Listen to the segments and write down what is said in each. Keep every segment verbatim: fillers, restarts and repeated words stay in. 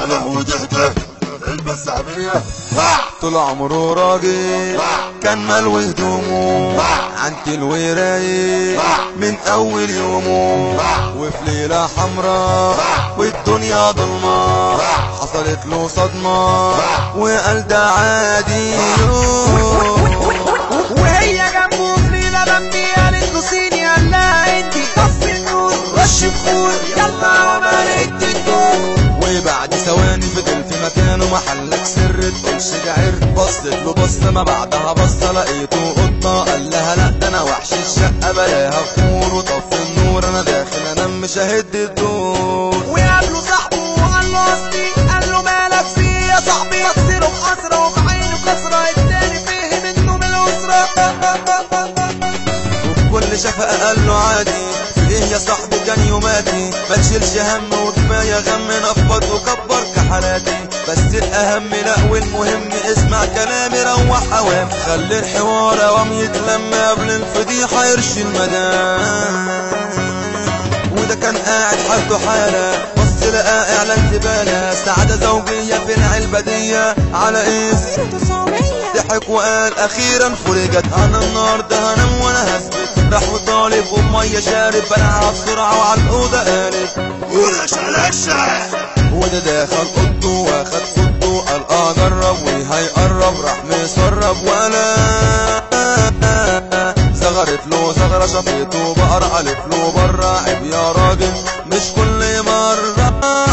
لهوت اهدى البسامية. طول عمره راجل كان ملوي هدومه عنتي الورايق من اول يومه، وفي ليلة حمراء والدنيا ضلمة حصلت له صدمة وقال ده عادي. وهي جنبه في ليلة بمبي قالت له صيني، قال لها انتي طفي النور رش بخور يلا عملت الدور. وبعد ثواني فضل في مكانه محلك سر تقولش جعرت، بصت له بصة ما بعدها بصة لقيته قطة، قال لها لا ده انا وحش الشقة بلاها خمور وطفي النور انا داخل انام مش ههد الدور. وقابله صاحبه وقال له اصلي، قال له مالك فيه يا صاحبي، بصله بحسرة وفي عينه كسرة التاني فهم انه من الاسرة. وبكل شفقة قال له عادي في ايه يا صاحبي كان يوماتي، ما تشيلش هم وكفاية غم نفض وكبر كحالاتي، بس الاهم لا والمهم اسمع كلامي روح اوام، خلي الحوار اوام يتلم قبل الفضيحة يرشي المدام. وده كان قاعد حالته حالة بص لقى اعلان زبالة سعادة زوجية في العلبة دي على ايه ضحك وقال اخيرا فرجت، انا النهارده هنام وانا هثبت، راح وطالب وبمية شارب بلعها بسرعة وعلى الأوضة قالب ورشلشة. وده داخل اوضته واخد فوطه قال اه جرب وهيقرب راح مسرب ولا زغرت له زغرة شفيته بقر قالت له برا عيب يا راجل مش كل مرة.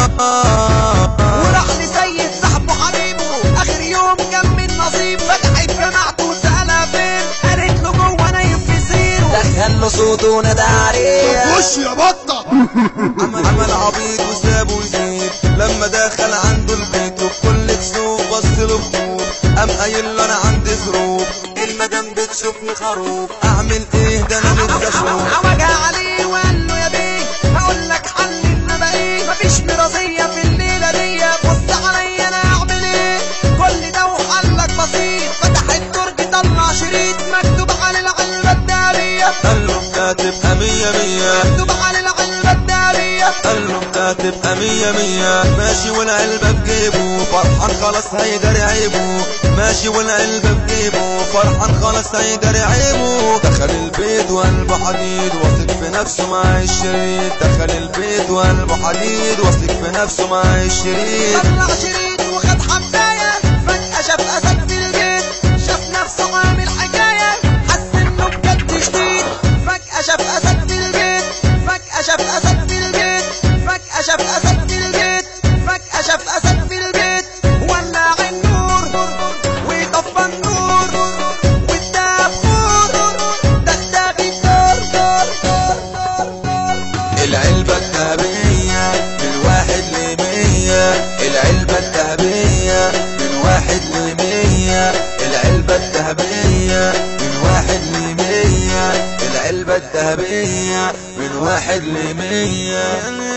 وراح لسيد صاحبه حبيبه اخر يوم كان من نصيب، فتحت جماعته وسألها فين، قالت له جوه نايم في سريره، دخل له صوته ونادى عليه خش يا بطة. عمل عمل عبيط وسابه يزيد لما دخل عنده البيت وبكل كسوف بص له بخوف، قام قايل له انا عندي ظروف المدام بتشوفني خروف اعمل ايه ده انا لسه اشوف. وجه عليه وقال له يا بيه هقول لك حل انما ايه، مفيش مرضية في الليلة دي، بص عليا انا اعمل ايه، كل ده وحلك بسيط، فتح الدرج طلع شريط مكتوب على العلبة الدهبية، قال له بتبقى مية مية مكتوب على العلبة الدهبية، قال له بتبقى مية مية ماشي والعلبة بجيبه فرحان خلاص هيداري عيبه، ماشي والعلبة بجيبه فرحان خلاص هيداري عيبه. دخل البيت وقلبه حديد واثق في نفسه مع الشريط، دخل البيت وقلبه حديد واثق في نفسه مع الشريط، طلع شريط وخد حباية، فجأة شاف أسد في البيت، شاف نفسه عامل حكاية، حس إنه بجد جديد، فجأة شاف أسد في البيت، فجأة شاف أسد في البيت، فجأة شاف أسد في البيت، فجأة شاف أسد في البيت، ولع النور وطفى النور واداه بخور، دغدغ الدار دار دار دار. العلبة الذهبية من واحد لمية، العلبة الذهبية من واحد لمية، العلبة الذهبية من واحد لمية، العلبة الذهبية من واحد لمية.